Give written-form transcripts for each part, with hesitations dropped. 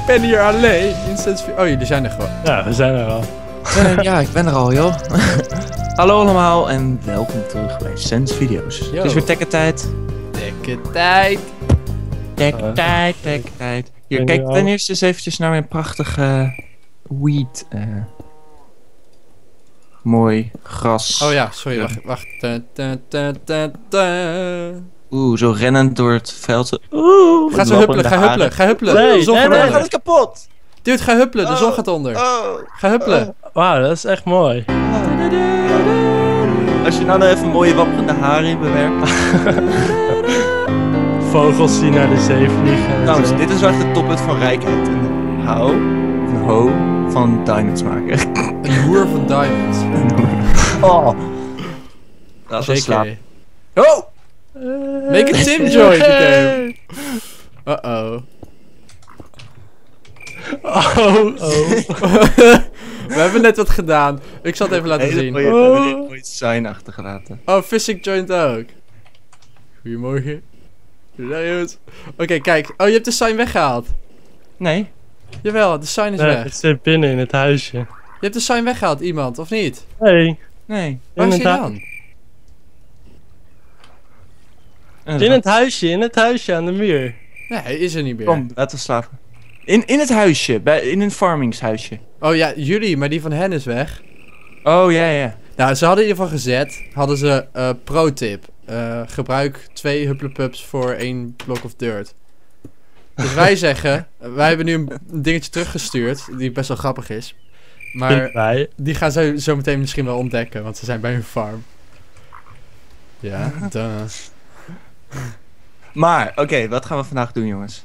ben hier alleen. Oh, jullie zijn er gewoon. Ja, we zijn er al. Ja, ik ben er al, joh. Hallo allemaal en welkom terug bij Sens Video's. Yo. Het is weer tekketijd. Tekketijd. Tekketijd. Hier, kijk ten eerste eens eventjes naar mijn prachtige weed. Mooi gras. Oh ja, sorry, wacht. Oeh, zo rennend door het veld. Oeh, Ga zo huppelen, ga huppelen. Nee, De zon gaat nee, onder. gaat het kapot. Dude, ga huppelen, de zon gaat onder. Ga huppelen. Wauw, dat is echt mooi. Als je nou nog even mooie wapperende haren in bewerkt. Vogels die naar de zee vliegen. en Trouwens, zo. dit is wel echt het toppunt van rijkheid. Een ho van diamonds maken. Een hoer van diamonds. Oh. Dat is slaap. Zeker. Oh! Make a Tim joint game. Uh-oh. Oh. We hebben net wat gedaan. Ik zal het even laten zien. We hebben een mooi sign achtergelaten. Oh, Physic joint ook. Goedemorgen. Oké, kijk. Oh, je hebt de sign weggehaald. Nee. Jawel, de sign is Nee, weg. het zit binnen in het huisje. Je hebt de sign weggehaald, iemand, of niet? Nee, Nee. Waar is het hij hu- dan? in het huisje aan de muur. Nee, hij is er niet meer. Kom, laten we slapen. In het huisje, in een farmingshuisje. Oh ja, jullie, maar die van hen is weg. Oh, ja. Nou, ze hadden in ieder geval gezet, hadden ze pro-tip. Gebruik 2 hupplepups voor 1 block of dirt. Dus wij zeggen, wij hebben nu een dingetje teruggestuurd, die best wel grappig is. Maar Wij. die gaan ze zo meteen misschien wel ontdekken, want ze zijn bij hun farm. Ja, duh. Maar, oké, wat gaan we vandaag doen, jongens?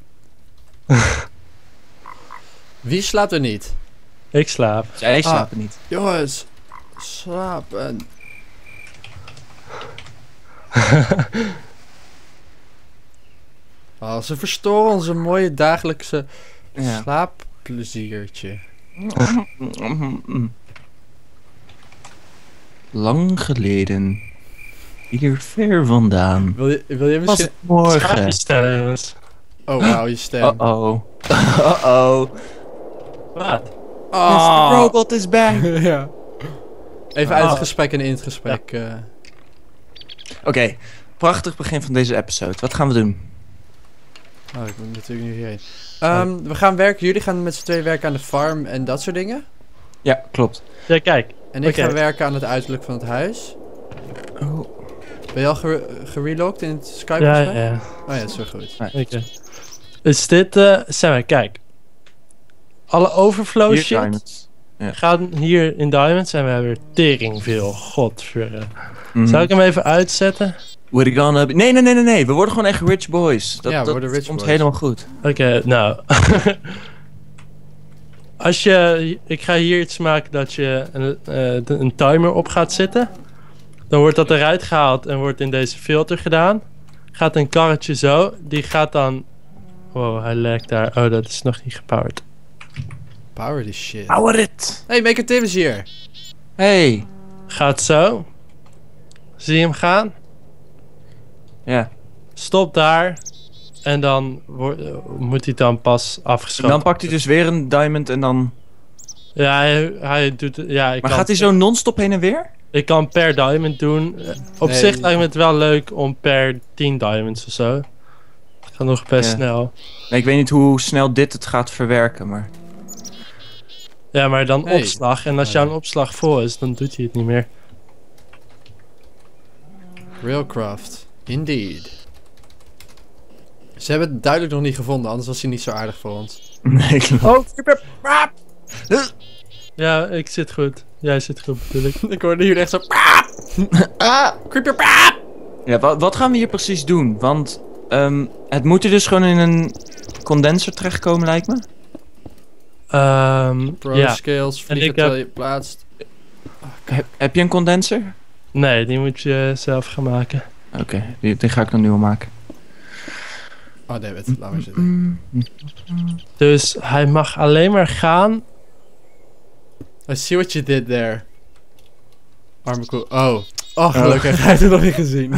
Wie slaapt er niet? Ik slaap. Zij slapen niet. Jongens, slapen. Oh, ze verstoren onze mooie dagelijkse Ja. slaappleziertje. Lang geleden. Hier ver vandaan. Wil je Was misschien... het morgen? Stellen, jongens. Oh, wauw, je stem. Uh-oh. Uh-oh. Wat? Oh. Mr. Robot is back. Ja. Even uit het gesprek en in het gesprek. Oké, prachtig begin van deze episode. Wat gaan we doen? Oh, ik moet natuurlijk nu hierheen. We gaan werken, jullie gaan met z'n tweeën werken aan de farm en dat soort dingen. Ja, klopt. Ja, kijk. En ik Oké. ga werken aan het uiterlijk van het huis. Oh. Ben je al gerelogd in het Skype Ja, gesprek? ja. Oh ja, dat is zo goed. Oké. Is dit, Sam, kijk. Alle overflow Hier, shit diamonds. gaat hier in diamonds en we hebben er tering veel. Godverre. Mhm. Zou ik hem even uitzetten? We're gonna be... Nee. We worden gewoon echt rich boys. Ja, we worden rich komt boys. helemaal goed. Oké, nou. Ik ga hier iets maken dat je een timer op gaat zetten. Dan wordt dat eruit gehaald en wordt in deze filter gedaan. Gaat een karretje zo. Die gaat dan... Wow, hij lekt daar. Oh, dat is nog niet gepowered. Power this shit. Power it! Hey, Maker Tim is hier. Hey. Gaat zo. Zie je hem gaan? Ja. Stop daar. En dan moet hij dan pas En afgeschoten. dan pakt hij dus weer een diamond en dan... Ja, hij doet... Ja, Maar gaat hij zo non-stop heen en weer? Ik kan per diamond doen. Op Nee. zich lijkt me het wel leuk om per 10 diamonds of zo. Het gaat nog best Ja. snel. Nee, ik weet niet hoe snel dit het gaat verwerken, maar... Ja, maar dan Hey. opslag. En als jouw opslag vol is, dan doet hij het niet meer. Railcraft. Indeed. Ze hebben het duidelijk nog niet gevonden, anders was hij niet zo aardig voor ons. Nee, klopt. Oh, ja, ik zit goed. Jij zit goed, natuurlijk. Ik hoorde jullie echt zo... Creeper. Ja, wat gaan we hier precies doen? Want het moet er dus gewoon in een condenser terechtkomen, lijkt me. Pro Ja. skills, En vliegen ik terwijl heb- je plaatst. Heb je een condenser? Nee, die moet je zelf gaan maken. Oké, die ga ik dan nu al maken. Oh, David, laat maar zitten. Dus hij mag alleen maar gaan. I see what you did there. Arme koe. Oh. Oh, gelukkig. Hij heeft het nog niet gezien.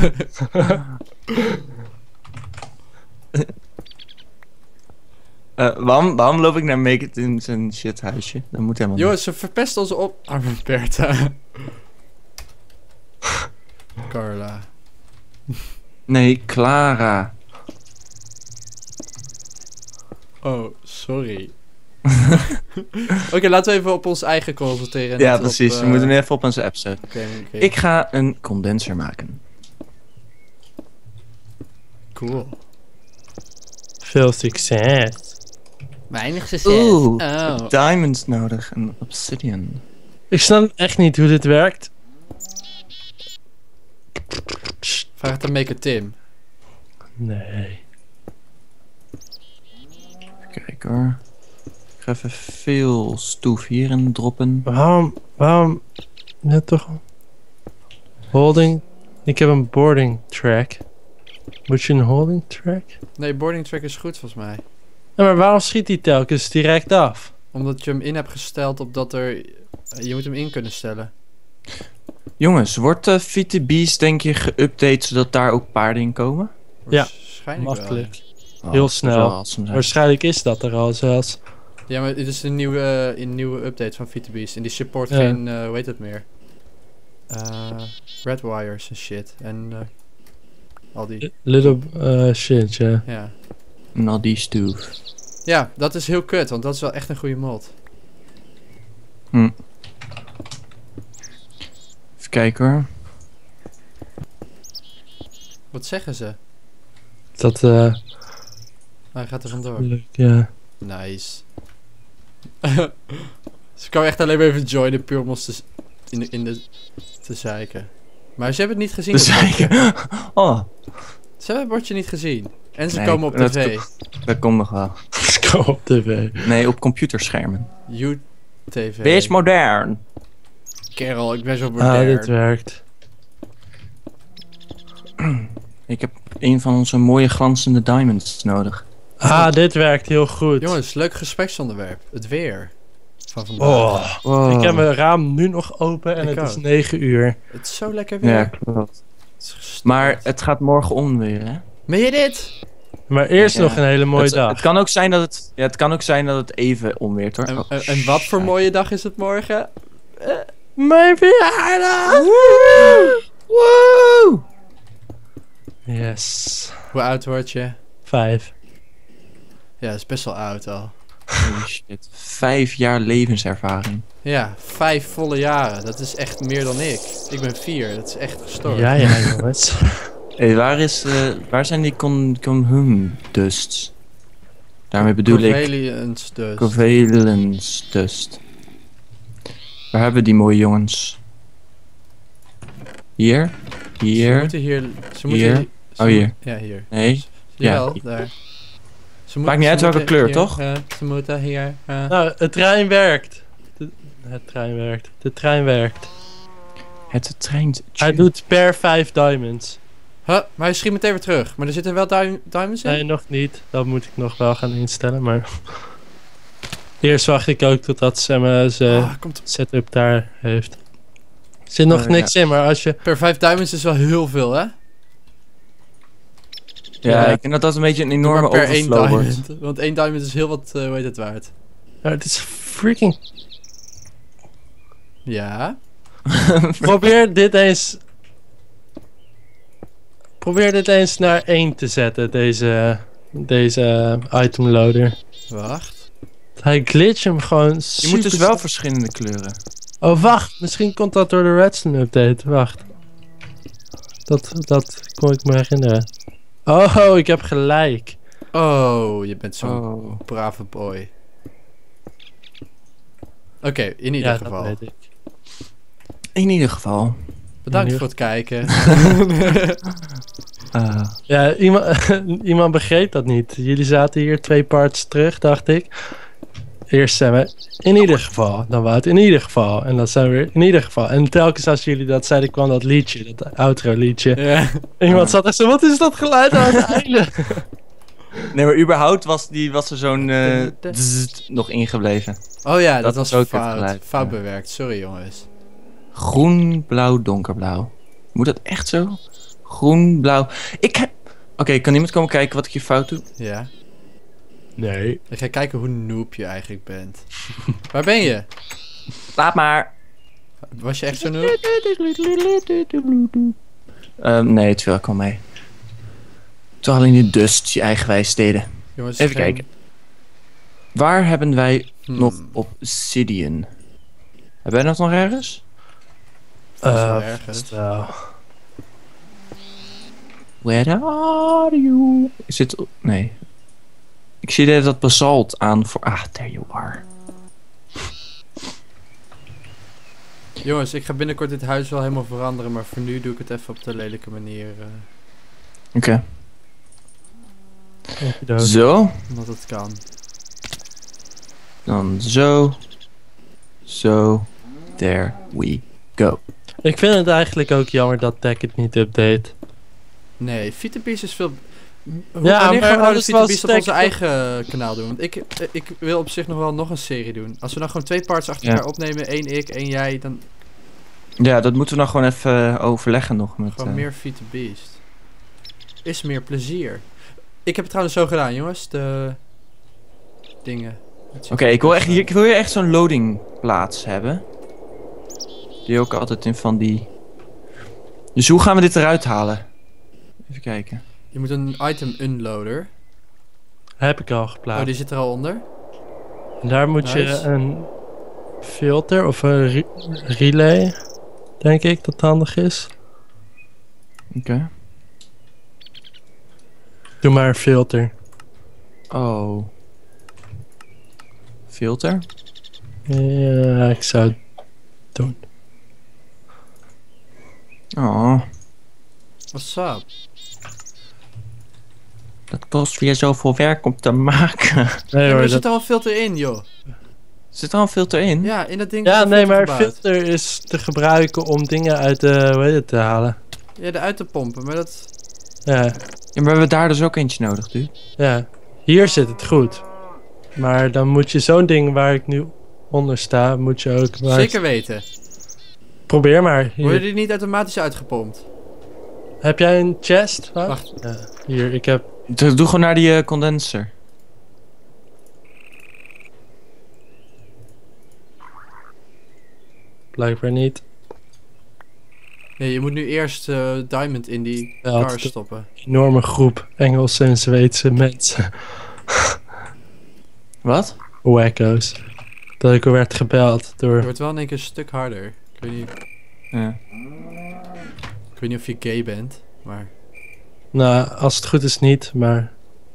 Waarom loop ik naar Make It in zijn shithuisje? Dat moet helemaal niet. Jongens, ze verpesten onze op... Arme Bertha. Carla. Nee, Clara. Oh, sorry. Oké, laten we even op ons eigen concentreren. en Ja, niet precies. op, We moeten nu even op onze episode. Oké. Ik ga een condenser maken. Cool. Veel succes. Weinig succes. Oeh, Oh. diamonds nodig en obsidian. Ik snap echt niet hoe dit werkt. Vraag het aan Maker Tim. Nee. Even kijken hoor. Ik ga even veel stoef hierin droppen. Waarom? Net toch... Holding... Ik heb een boarding track. Moet je een holding track? Nee, boarding track is goed volgens mij. Ja, maar waarom schiet hij telkens direct af? Omdat je hem in hebt gesteld op dat er... Je moet hem in kunnen stellen. Jongens, wordt VTB's denk je geüpdate zodat daar ook paarden in komen? Ja, Waarschijnlijk makkelijk. Oh, Heel dat zou snel. wel awesome zijn. Waarschijnlijk is dat er al zelfs. wel. Ja, maar dit is een nieuwe update van VTB's. En die support Ja. geen... hoe heet het meer? Red wires en shit. En al die... Little shit, ja. Ja. En al die stoef. Ja, dat is heel kut, want dat is wel echt een goede mod. Hm. Even kijken hoor. Wat zeggen ze? Dat, Hij gaat er vandoor. leuk, ja. Nice. Ze kan echt alleen maar even joinen, puur om ons te zeiken. Maar ze hebben het niet gezien. Dus dat bordje. oh, Ze hebben het bordje niet gezien. En ze Nee, komen op dat tv. dat komt nog wel. Ik kom op tv. Nee, op computerschermen. UTV. Wees modern. Kerel, ik ben zo Ah, modern. dit werkt. Ik heb een van onze mooie glanzende diamonds nodig. Ah, dit werkt heel goed. Jongens, leuk gespreksonderwerp. Het weer. Van vandaag. Oh, Wow. ik heb mijn raam nu nog open en Ik het is ook. 9 uur. Het is zo lekker weer. Ja, klopt. Het is gestoord. Maar het gaat morgen onweer, hè? Meen je dit? Maar eerst Ja. nog een hele mooie dag. Het kan ook zijn dat het even onweert, hoor. En, Oh, en wat voor shit. mooie dag is het morgen? Mijn verjaardag! Woe! Yes. Hoe oud word je? 5. Ja, dat is best wel oud al. Holy shit. 5 jaar levenservaring. Ja, 5 volle jaren. Dat is echt meer dan ik. Ik ben 4. Dat is echt gestoord. Ja, jongens. Hé, waar zijn die conhum dusts? Daarmee bedoel ik Covalence dus. covalence dust. Waar hebben we die mooie jongens? Hier? Ze Hier? moeten hier... Ze Hier? moeten ze Oh, hier. moet- Ja, hier. Nee? Jawel, Ja. daar. Ze Maakt niet uit ze welke moeten kleur, hier, toch? ze moeten hier... Nou, het trein werkt. Het trein werkt. De trein werkt. Het trein... Hij doet per 5 diamonds. Huh, maar hij schiet meteen weer terug. Maar er zitten wel diamonds in? Nee, nog niet. Dat moet ik nog wel gaan instellen, maar... Eerst wacht ik ook totdat ze Komt setup daar heeft. Er zit nog niks in, maar als je... per 5 diamonds is wel heel veel, hè? Ja, ik denk dat dat een beetje een Doe enorme maar per 1 overflow wordt. diamond. Want 1 diamond is heel wat, hoe heet het waard? Nou, het is freaking... Ja. Probeer dit eens... Probeer dit eens naar 1 te zetten, deze item loader. Wacht. Hij glitcht hem gewoon Je super moet dus wel snel. verschillende kleuren. Oh, wacht. Misschien komt dat door de Redstone update. Wacht. Dat kon ik me herinneren. Oh, ik heb gelijk. Oh, je bent zo'n Oh. brave boy. Oké, in ieder Ja, geval. dat weet ik. In ieder geval. Bedankt In voor het kijken. Ja, iemand begreep dat niet. Jullie zaten hier 2 parts terug, dacht ik. Eerst zijn we in ieder geval. Dan was het in ieder geval. En dan zijn we weer in ieder geval. En telkens als jullie dat zeiden, kwam dat liedje. Dat outro liedje. Ja. Iemand zat echt zo, wat is dat geluid aan het einde? Nee, maar überhaupt was er zo'n zzzt nog ingebleven. Oh ja, dat Dat was was ook het fout. geluid, Fout ja. bewerkt, sorry jongens. Groen, blauw, donkerblauw. Moet dat echt zo? Groen, blauw. Ik heb... Oké, kan iemand komen kijken wat ik hier fout doe? Ja. Nee. Ik ga kijken hoe noob je eigenlijk bent. Waar ben je? Laat maar. Was je echt zo noob? Nee, het viel ook wel mee. Toch alleen die dust, je eigenwijs deden. Jongens, Even kijken. Waar hebben wij nog Hmm. obsidian? Hebben wij dat nog ergens? wel ergens. vast wel. Where are you? Is het... Nee. Ik zie dat basalt aan voor... Ah, there you are. Jongens, ik ga binnenkort dit huis wel helemaal veranderen, maar voor nu doe ik het even op de lelijke manier. Oké. Okidoki. Zo. Omdat het kan. Dan zo. Zo. There we go. Ik vind het eigenlijk ook jammer dat Tech het niet update. Nee, Vitabeast is veel... Ja, Wanneer gaan we maar nou de alles was Vitabeast op onze tech- eigen kanaal doen? Want ik wil op zich nog wel nog een serie doen. Als we nou gewoon 2 parts achter Ja. elkaar opnemen, 1 ik, 1 jij, dan Ja, dat moeten we nog gewoon even overleggen nog met... gewoon meer Vitabeast. Is meer plezier. Ik heb het trouwens zo gedaan, jongens. De dingen. Oké, ik wil hier echt zo'n loading plaats hebben. Die ook altijd in van die... Dus hoe gaan we dit eruit halen? Even kijken. Je moet een item unloader. Heb ik al Oh, geplaatst. die zit er al onder. En daar moet je Nice. een filter of een relay, denk ik, dat handig is. Oké. Doe maar een filter. Oh. Filter? Ja, ik zou het doen. Oh. What's up? Dat kost weer zoveel werk om te maken. Nee Ja, maar hoor, er dat... zit al een filter in, joh. Zit er al een filter in? Ja, in dat ding Ja, zit een nee, maar filter een gebouwd. filter is te gebruiken om dingen uit de, hoe heet het, te halen. Ja, eruit te pompen, maar dat... Ja, Ja, maar we hebben daar dus ook eentje nodig, dude. ja. Hier zit het goed. Maar dan moet je zo'n ding waar ik nu onder sta, moet je ook... maar- Zeker weten. Probeer maar. Hier. Worden die niet automatisch uitgepompt? Heb jij een chest? Wacht. Ja, hier, ik heb... Doe gewoon naar die condenser. Blijkbaar niet. Nee, je moet nu eerst diamond in die Ja, car het- stoppen. Een enorme groep Engelse en Zweedse mensen. Wat? Wacko's. Dat ik er werd gebeld Het door... wordt wel in één keer een stuk harder. Ja. Ik weet niet of je gay bent, maar... Nou, als het goed is niet, maar...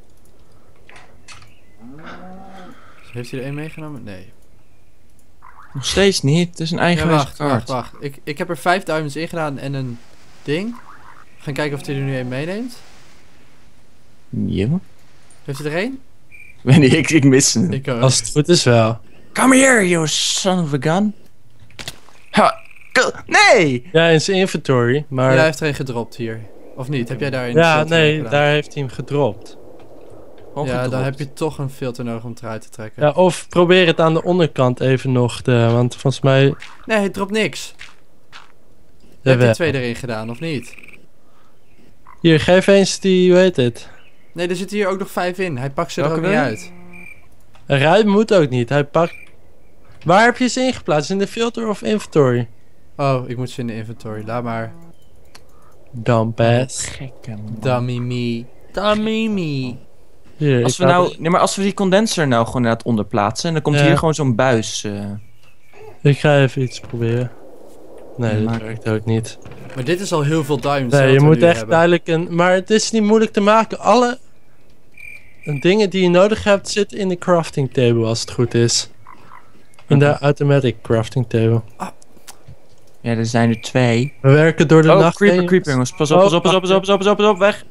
Heeft hij er één meegenomen? Nee. Nog steeds niet. Het is een Ja, eigenwijze wacht, kaart. wacht. Ik heb er 5 diamonds in gedaan en een ding. We gaan kijken of hij er nu één meeneemt. Ja. Heeft hij er één? Ik weet niet, ik mis hem. Ik ook. Als het goed is wel. Come here, you son of a gun. Ha. Nee! Ja, in zijn inventory, maar... Ja, hij heeft er één gedropt hier. Of niet? Heb jij daar een Ja, filter nee, gedaan? daar heeft hij hem gedropt. Ja, dan heb je toch een filter nodig om het eruit te trekken. Ja, of probeer het aan de onderkant even nog te... Want volgens mij... Nee, hij dropt niks. Je hebt Jawel. die 2 erin gedaan, of niet? Hier, geef eens die, hoe heet het? Nee, er zitten hier ook nog 5 in. Hij pakt ze er Welke ook niet wil je? uit. Eruit moet ook niet, hij pakt... Waar heb je ze ingeplaatst? In de filter of inventory? Oh, ik moet ze in de inventory. Laat maar. Dumbass. Gekke man. Dummy me. Dummy me. Hier, Als ik we had- nou, nee, maar als we die condenser nou gewoon inderdaad onderplaatsen en dan komt Ja. hier gewoon zo'n buis. Ik ga even iets proberen. Nee, dat Maak- werkt ook niet. Maar dit is al heel veel diamonds. hè, Nee, wat je we moet nu echt hebben. duidelijk een... Maar het is niet moeilijk te maken. Alle dingen die je nodig hebt zitten in de crafting table als het goed is. In de automatic crafting table. Ja, er zijn er 2. We werken door de Oh, nacht creeper, heen. creeper jongens. Pas op, Oh, pas op, pas op, pas op, pas op, pas op, pas op, weg.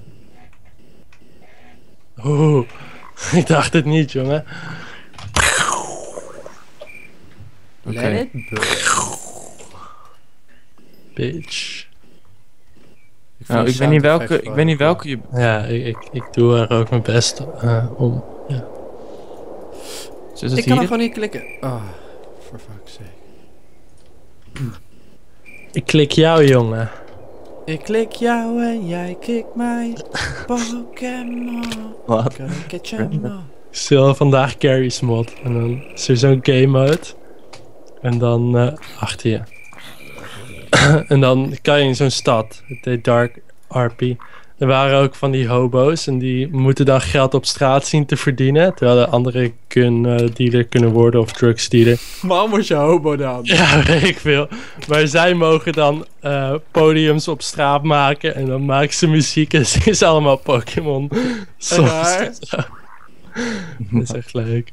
Oeh, ik dacht het niet, jongen. Oké. Let it burn. Bitch. Nou, ik weet niet welke, ik weet niet welke je... Ja, ik doe er ook mijn best om. Zit het Ik kan er hier? gewoon niet klikken. Oh, for fuck's sake. Ik klik jou, jongen. Ik klik jou en jij klikt mij. Pokémon. Wat? Gonna catch 'em all. Stel vandaag Carrie's mod. En dan is er zo'n game mode. En dan achter je. En dan kan je in zo'n stad. Het heet Dark RP. Er waren ook van die hobo's. En die moeten dan geld op straat zien te verdienen. Terwijl de andere dealer kunnen worden of drugsdealer. Waarom word je hobo dan? Ja, weet ik veel. Maar zij mogen dan podiums op straat maken. En dan maken ze muziek en zingen ze allemaal Pokémon songs. waar? Dat is echt leuk.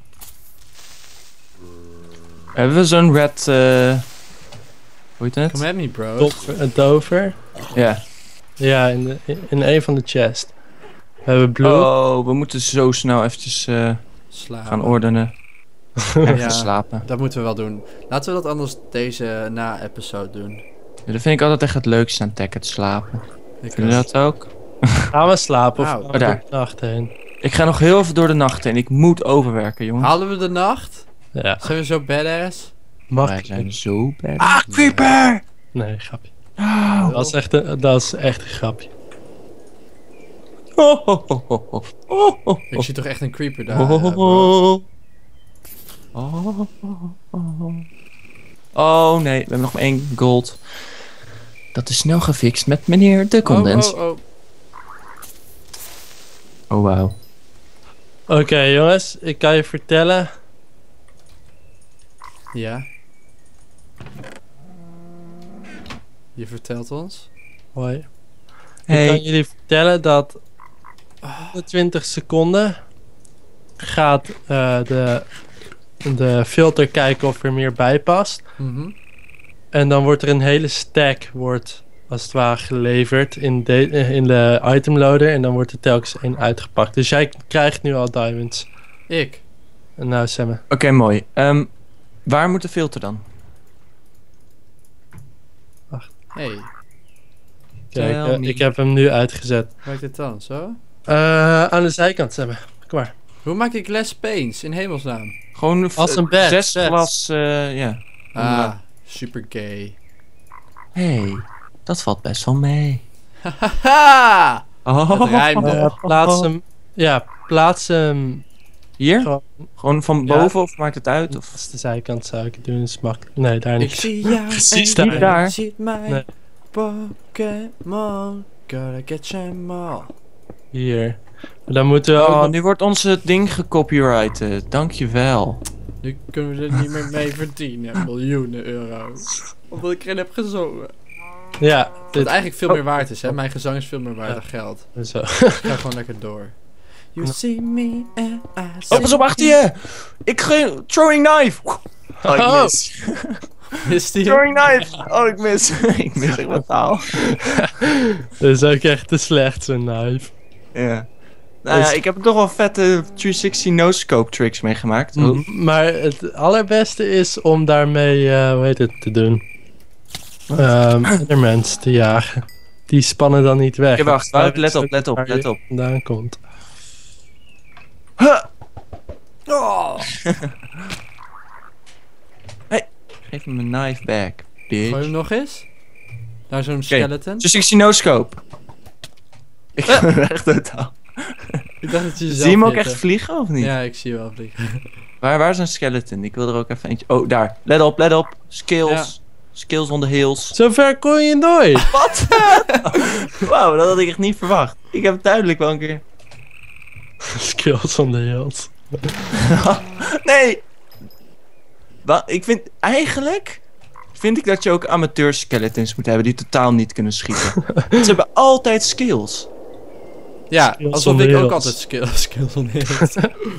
Hebben we zo'n red... hoe heet het? Come at me, bro. Een tover. Ja. Ja, in een van de chests. We hebben blue. Oh, we moeten zo snel eventjes Slapen. gaan ordenen. Even slapen. Dat moeten we wel doen. Laten we dat anders deze na-episode doen. Ja, dat vind ik altijd echt het leukste aan Tekken, het slapen. Ik Vind je dat ook? Gaan we slapen of Auw. gaan we Daar. door de nacht heen? Ik ga nog heel even door de nacht heen. Ik moet overwerken, jongens. Halen we de nacht? Ja, Zijn we zo badass? mag Wij ik zijn niet. zo bad. Ah, creeper! Nee, grapje. Oh. Dat is echt een grapje. Oh, oh, oh, oh, oh. Oh, oh, Ik zie toch echt een creeper daar. oh, oh, bro. oh. Oh, oh, oh. Oh nee, we hebben nog maar 1 gold. Dat is snel gefixt met meneer de Condens. Oh. Oh, wauw. Oké, jongens, ik kan je vertellen. Ja. Je vertelt ons. Hoi. Ik kan Hey. jullie vertellen dat 20 seconden gaat de filter kijken of er meer bij past. Mhm. En dan wordt er een hele stack, wordt als het ware geleverd in de item loader. En dan wordt er telkens 1 uitgepakt. Dus jij krijgt nu al diamonds. Ik. En nou Samme. Oké, mooi. Waar moet de filter dan? Hey, Kijk, Tell me. ik heb hem nu uitgezet. werkt dit dan? Zo? Aan de zijkant Samme. Kom maar. Hoe maak ik less paints in hemelsnaam? Gewoon Als een bed, 6 bed. glas, ja. Ah, super gay. Hey, dat valt best wel mee. Haha! Oh. Het rijmde. Plaats hem Hier? gewoon. Gewoon van Ja. boven of maakt het uit? Of? Als de zijkant zou ik het doen, is makkelijk. Nee, daar Ik niet. zie jou Precies en daar. Daar. je ziet mij. Nee. Pokémon, gotta get them all. Hier. Maar dan moeten we Oh, ook... nu wordt onze ding gecopyrighted. Dankjewel. Nu kunnen we er niet meer mee verdienen, miljoenen euro's. Omdat ik erin heb gezongen. Ja, Wat dit... eigenlijk veel meer waard is, hè? Mijn gezang is veel meer waard Ja. dan geld. Zo. Ik ga gewoon lekker door. You see me and I see Oh, pas op achter je! Ik ga... Throwing knife! Oh, ik Oh. mis. Is die? Throwing knife! Oh, ik mis. Ik mis echt wat taal. Dat is ook echt te slecht, zo'n knife. Ja. Nou ja, ik heb er toch wel vette 360 no-scope tricks meegemaakt. Maar het allerbeste is om daarmee, hoe heet het, te doen. Endermans te jagen. Die spannen dan niet weg. Oké, wacht, Daar let is op, ook let op, waar let je op. vandaan komt. Huh. Oh. Geef me mijn knife back, bitch. Gooi hem nog eens? Naar zo'n skeleton? 360 no-scope. Ik ben echt totaal. Ik dacht dat je Zie je hem ook echt vliegen of niet? Ja, ik zie je wel vliegen. Waar is een skeleton? Ik wil er ook even eentje... Oh, daar. Let op, let op. Skills. Skills on the hills. Zover kon je nooit. Wat? Wauw, dat had ik echt niet verwacht. Ik heb duidelijk wel een keer... Skills on the hills. Nee! Ik vind... Eigenlijk... Vind ik dat je ook amateur skeletons moet hebben die totaal niet kunnen schieten. Ze hebben altijd skills. Ja, Skills alsof on the ik ook hills. altijd skills on the hills.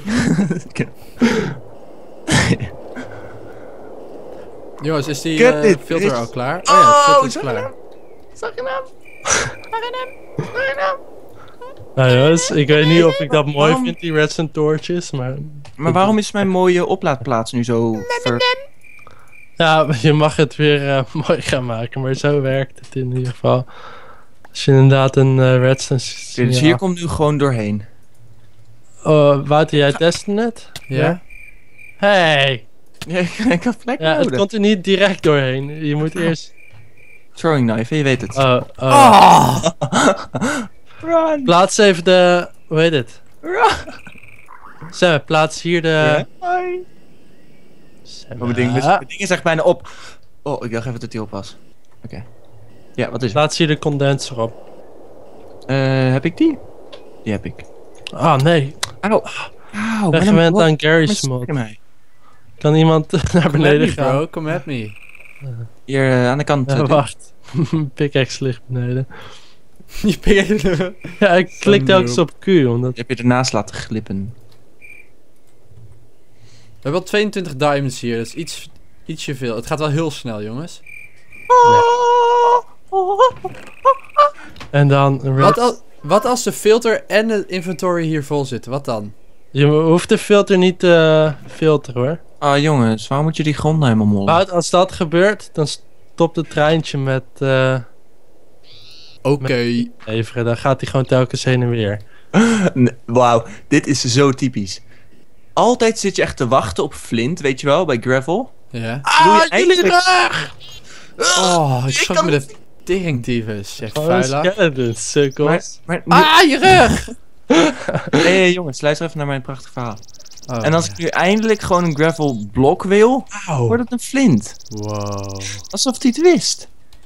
Jongens, is die Kut dit, filter dit- al klaar? Oh ja, de filter is zag je klaar. hem? Zag je hem? Zag je hem? Nou jongens, ik weet niet of ik dat mooi Waarom- vind, die redstone torches, maar... Maar waarom is mijn mooie oplaadplaats nu zo Ja, je mag het weer mooi gaan maken, maar zo werkt het in ieder geval. Als je inderdaad een redstone... Oké, dus hier komt nu gewoon doorheen. Oh, Wouter, jij testte het? Ja? Hey! Ja, ik had plek Ja, het nodig. komt er niet direct doorheen. Je moet eerst... Throwing knife, je weet het. Oh. Oh! Run! Plaats even de... Hoe heet het? Run! Sam, plaats hier de... Hoi. Sam, Oh, mijn ding is echt bijna op. Oh, ik dacht even dat hij op was. Oké. Ja, wat is het? Plaats hier de condenser op. Heb ik die? Die heb ik. Ah, nee. Auw. Auw. Weggewend aan Gary's mod. Kan iemand naar Come beneden at me, gaan? bro. Come at me. Hier aan de kant. Ja, wacht. Pickaxe ligt beneden. Je pik- Ja, ik klik telkens noob. op Q, omdat... Die heb je ernaast laten glippen. We hebben al 22 diamonds hier, dat is ietsje veel. Het gaat wel heel snel, jongens. En dan... Wat als de filter en de inventory hier vol zitten? Wat dan? Je hoeft de filter niet te filteren, hoor. Ah jongens, waarom moet je die grond nou helemaal mollen? Wout, als dat gebeurt, dan stopt het treintje met Oké. leveren. Dan gaat hij gewoon telkens heen en weer. Wauw, dit is zo typisch. Altijd zit je echt te wachten op flint, weet je wel, bij gravel. Ja. Doe je eigenlijk- Oh, ik schrok kan me de teringtyfus. Zegt Gewoon vuila. skeleton, sukkels. Maar Je rug! hey, jongens, luister even naar mijn prachtig verhaal. Oh, En als ik nu eindelijk gewoon een gravel blok wil, Auw. wordt het een flint. Wow. Alsof hij het wist.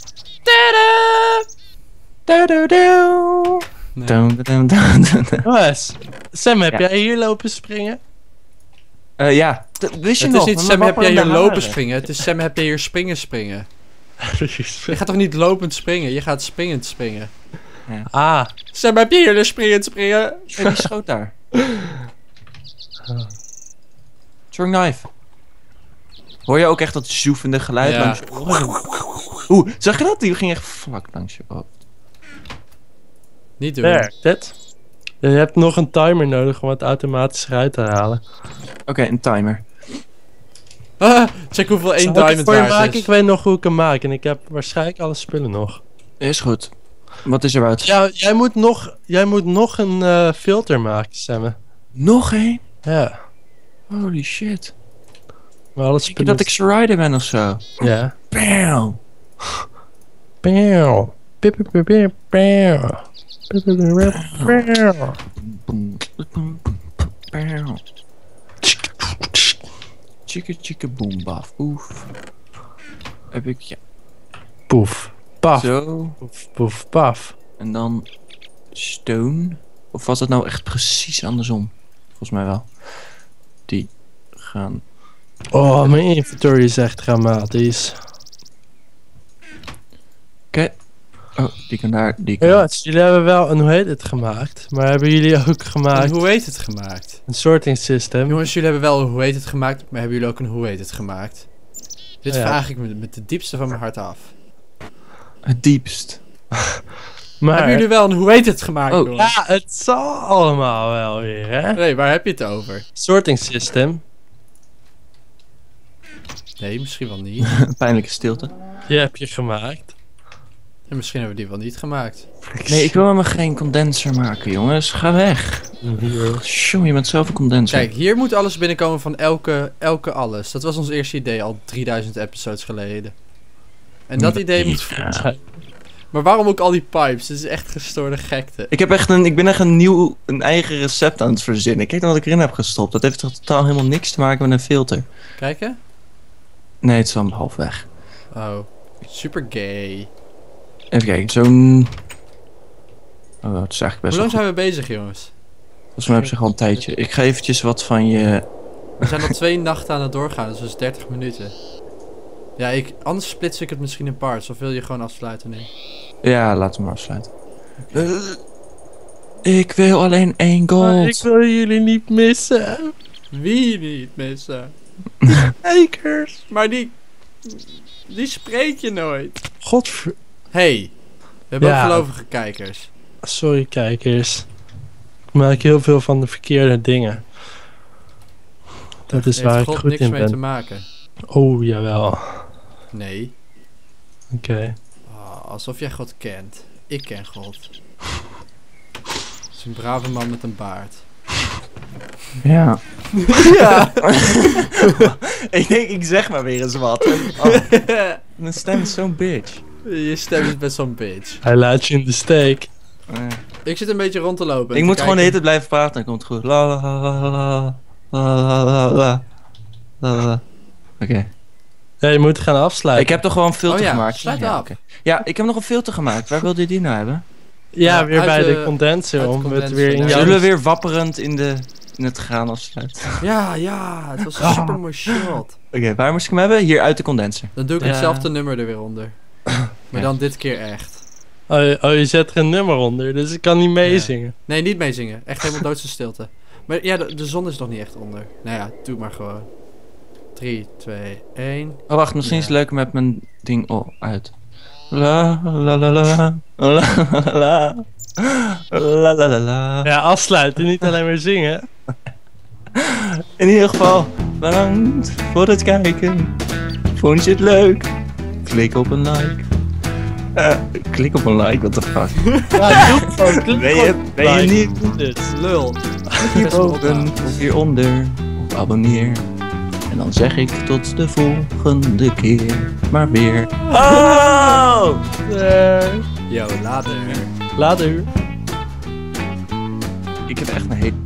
Nee. Jongens, Sam, heb Ja. jij hier lopen springen? Ja, wist je Het nog? is niet met Sam, mijn heb jij hier wapperende lopen haren. springen? Het is Sam, heb jij hier springen? Je gaat toch niet lopend springen? Je gaat springend springen. Ah, Sam, heb je hier springend springen? Hey, wie schoot daar? Strong knife. Hoor je ook echt dat zoefende geluid Ja. langs je oren? Oeh, zag je dat? Die ging echt vlak langs je oren. Niet doen. werkt het? Je hebt nog een timer nodig om het automatisch eruit te halen. Oké, een timer. Ah, check hoeveel 1 Zal ik het diamond voor je waard maken? is. Ik weet nog hoe ik hem maak en ik heb waarschijnlijk alle spullen nog. Is goed. Wat is er uit? Ja, jij moet nog een filter maken, Sam. Nog één? Ja, Holy shit. maar alle Denk je spullen... dat ik Rider ben of zo? Ja. Bam! Pew. Pew, pew, pew, pew, pew. Pew, pew, pew, pew. Boom, boom, boom, bam. Chicka chicka boom baf boef. Heb ik, ja. Poef. Paf. Zo. Poef, poef, paf. En dan stone. Of was dat nou echt precies andersom? Volgens mij wel. Die gaan... Oh, mijn inventory is echt dramatisch. Oké. Oh, die kan daar, die kan... Ja, dus jullie hebben wel een hoe heet het gemaakt, maar hebben jullie ook En gemaakt hoe heet het gemaakt? een sorting system? Jongens, jullie hebben wel een hoe heet het gemaakt, maar hebben jullie ook een hoe heet het gemaakt? Dit Ja. vraag ik me met de diepste van mijn hart af. Het diepst. Maar Hebben jullie wel een hoe heet het gemaakt, Oh. jongens? ja, het zal allemaal wel weer, hè? Nee, waar heb je het over? Sorting system. Nee, misschien wel niet. Pijnlijke stilte. Die heb je gemaakt. En misschien hebben we die wel niet gemaakt. Nee, ik wil helemaal geen condenser maken, jongens. Ga weg. Hier. Tjonge, je bent zelf een condenser. Kijk, hier moet alles binnenkomen van elke alles. Dat was ons eerste idee al 3000 episodes geleden. En dat idee moet... Maar waarom ook al die pipes? Dit is echt gestoorde gekte. Ik ben echt een eigen recept aan het verzinnen. Kijk dan wat ik erin heb gestopt. Dat heeft toch totaal helemaal niks te maken met een filter. Kijken? Nee, het is al half weg. Oh, super gay. Even kijken, zo'n... Oh, het is eigenlijk best Hoe wel lang goed. zijn we bezig, jongens? Volgens mij heb je al een tijdje. Ik ga eventjes wat van je... We zijn al 2 nachten aan het doorgaan, dus dat is 30 minuten. Ja, anders splits ik het misschien in parts. Of wil je gewoon afsluiten nu? Ja, laten we maar afsluiten. Ik wil alleen 1 Maar gold. ik wil jullie niet missen. Wie niet missen? Kijkers. Maar die spreek je nooit. Godver... Hey, we hebben Ja. ook gelovige kijkers. Sorry, kijkers. Ik maak heel veel van de verkeerde dingen. Dat is Heeft waar ik God goed niks in mee te ben. maken. Oh, jawel. Nee. Oké. Oh, alsof jij God kent. Ik ken God. Het is een brave man met een baard. Ja. Ja. Ik denk, ik zeg maar weer eens wat. Oh, mijn stem is zo'n bitch. Je stem is best zo'n bitch. Hij laat je in de steek. Ik zit een beetje rond te lopen. Ik moet gewoon de hele tijd blijven praten, dan komt het goed. La la la la la la la la. Oké. Ja, je moet gaan afsluiten. Ik heb toch gewoon een filter gemaakt? Sluit ja, af. oké. Ja, ik heb nog een filter gemaakt. Waar wilde je die nou hebben? Ja, weer uit bij de- de condenser uit de om het condenser, weer in ja. jouw... Zullen we weer wapperend in het gaan afsluiten? Ja, het was een super mooi shot. Oké, waar moest ik hem hebben? Hier uit de condenser. Dan doe ik Ja. hetzelfde nummer er weer onder. Maar dan dit keer echt. Oh, je zet er een nummer onder, dus ik kan niet meezingen. Nee, niet meezingen. Echt helemaal doodse stilte. Maar ja, de zon is nog niet echt onder. Nou ja, doe maar gewoon. 3, 2, 1. Oh, wacht, misschien is het Ja. leuk met mijn ding uit. La la la la la la la la la la. Ja, afsluiten, niet alleen maar zingen. In ieder geval, bedankt voor het kijken. Vond je het leuk? Klik op een like. Klik op een like, what the fuck. Ja, doe het gewoon, klik Ben je, gewoon. ben je Like. niet Dit. Lul. hierboven of hieronder? Of abonneer. En dan zeg ik tot de volgende keer. Maar weer. Oh! Yo, later. Later. Ik heb echt een hele...